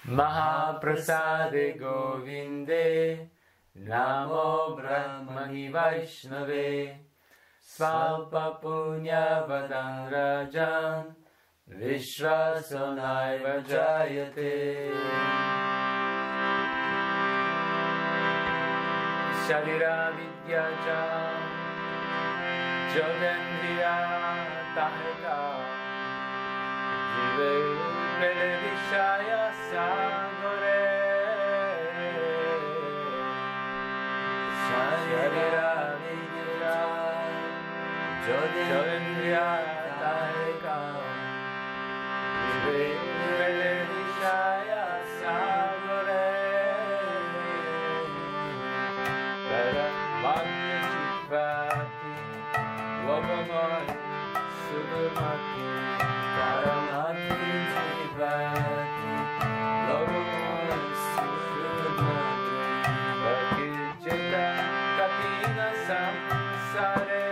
Mahaprasade Govinde, Namo Brahmani Vaishnave, Svalpa Punya Vadan Rajan, Vishwasanaiva Jayate. Sharira Vidyaja, Jodendriya Taheka, Jive Pele Vishaya Sagore. Sharira Vidyaja, Jodendriya Taheka, Jive Pele Vishaya Sagore. Magna Chivati, Lobamai, Sudamati, Karamati Chivati, Lobamai, Sudamati, Vakijita, Katina Samsare,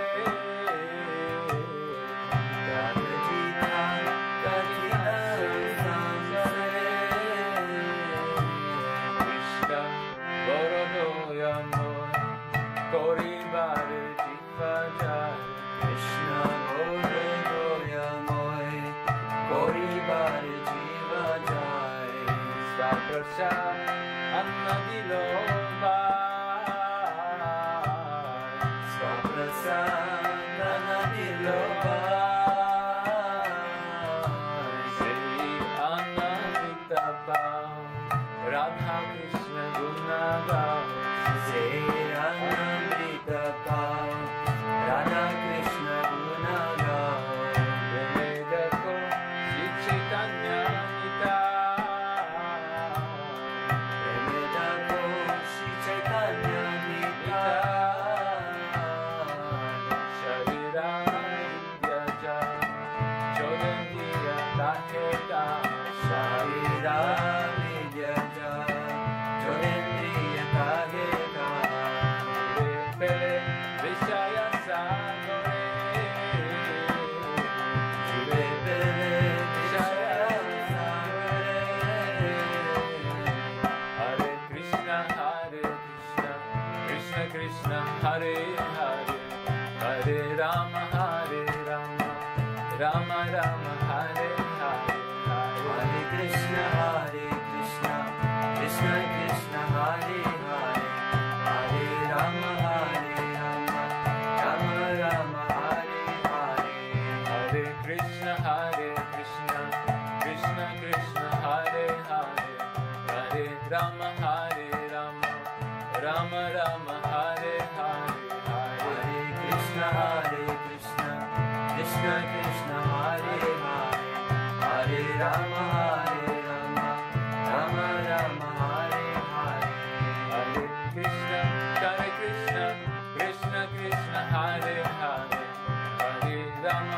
Kakajita, Katina Samsare, Krishna, Gorodoyamo, Kori Bari Jiva Jai, Krishna Gorodoya Moi, Kori Bari Jiva Jai, Svaprasad Annadilo Bhai, Svaprasad Annadilo Bhai, Sri Annamrita Bhai, Radha Krishna Gunagam, Sri Annamrita Bhai, Radha Krishna Gunagam, Vedako Shri Chaitanya Nitai, Vedako Shri Chaitanya Nitai, Sharira Vidyaja, Jodendriya Taheka, Sharira Vidyaja, Jodendriya Taheka, Pele Vishaya Sagore, Jive Pele Vishaya Sagore. Hare Krishna, Krishna Krishna, Hare Hare, Hare Rama, Rama Rama, Hare Hare, Hare Krishna, Krishna Krishna, Hare Hare, Hare Rama, Rama Rama, Hare Hare, Hare Krishna, Krishna Krishna, Hare Hare, Hare Rama, Rama Rama, Hare Hare, Hare Krishna, Krishna Krishna, Hare Hare, Hare Rama, Rama Rama, Hare Hare, Hare Krishna, Krishna Krishna, Hare Hare, Hare Rama,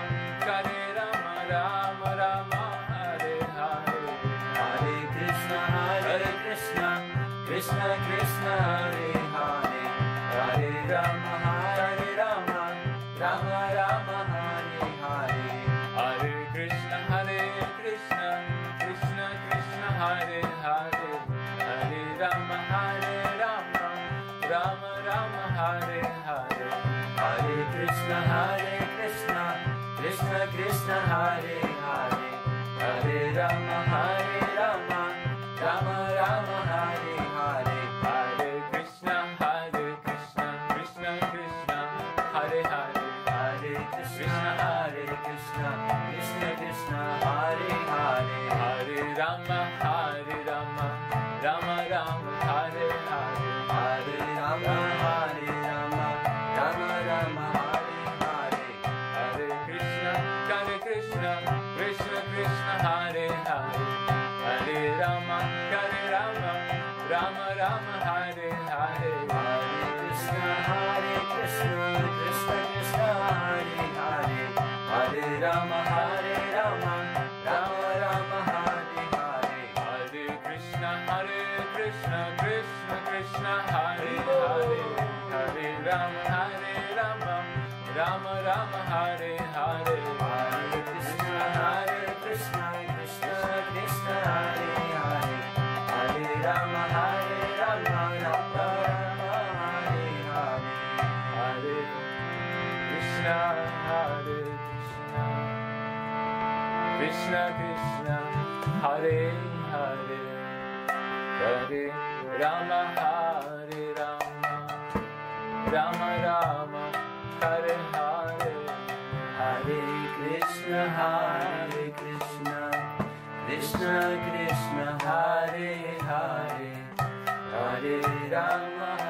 Rama Rama, Hare Hare, Hare Krishna, Krishna Krishna, Hare Hare, Hare Rama, Rama Rama, Hare Hare, Hare Krishna, Krishna Krishna, Hare Hare, Hare Rama, Rama Rama, Hare Hare, Hare Krishna, Krishna Krishna, Hare Hare, Hare Rama, Rama Rama, Hare Hare, Hare Krishna, Krishna Krishna, Hare Hare, Hare Krishna, Krishna Krishna, Hare Hare, Hare Rama, Rama Rama, Hare Hare, Hare Rama, Rama Rama, Hare Hare, Hare Krishna, Krishna Krishna, Hare Hare, Hare Rama, Rama Rama, Hare Hare, Hare Krishna, Krishna Krishna, Hare Hare, Hare Rama, Rama Rama, Hare Hare, Hare Krishna, Krishna Krishna, Hare Hare, Hare Rama, Rama Rama, Hare Hare, Hare Krishna, Krishna Krishna, Hare Hare, Hare Krishna Krishna Hare Hare Hare Rama Hare Rama Rama Rama Hare Hare Hare Krishna Krishna Krishna Hare Hare Hare Rama